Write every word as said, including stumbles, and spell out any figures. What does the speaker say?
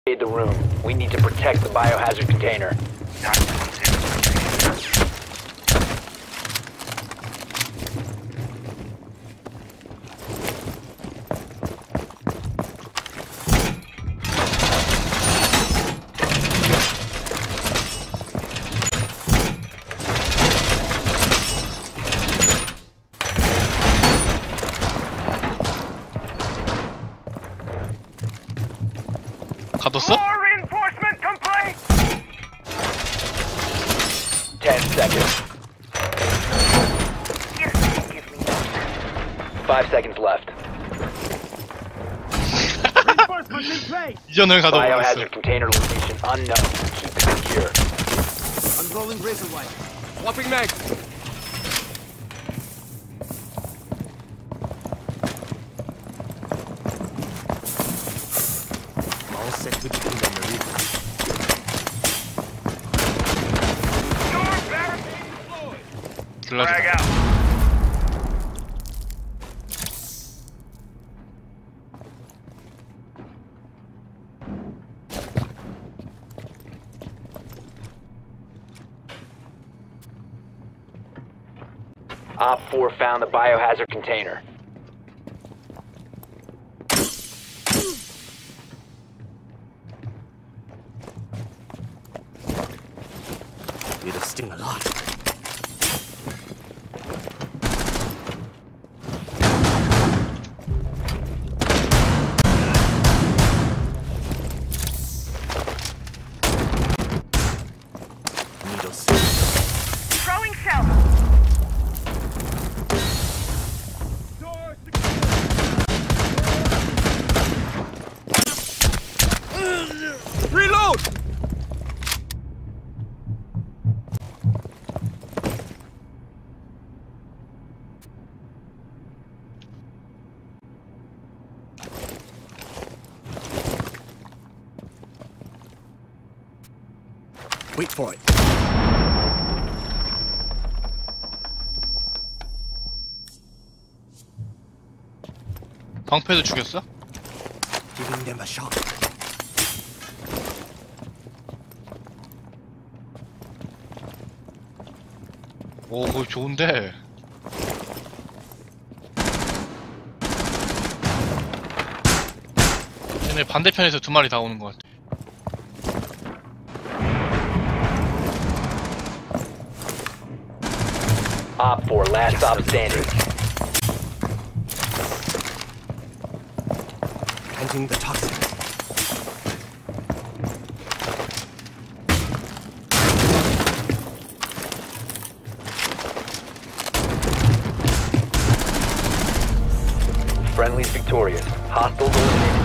The room. We need to protect the biohazard container. 가뒀어? Ten seconds. Five seconds left. 이전을 가둬버렸어. Biohazard container location unknown. Keep it secure. Unrolling razor wire. Swapping mag. All set with the memory. 들라지다. Op four found the biohazard container. It'll sting a lot. Needles. Throwing shell. Reload! Wait for it. 방패도 죽였어? Giving them a shot. 오, 그거 좋은데. 얘네 반대편에서 두 마리 다 오는 것 같아. Op four, last stop standing. Planting the toxin. Friendly's victorious. Hostiles eliminated.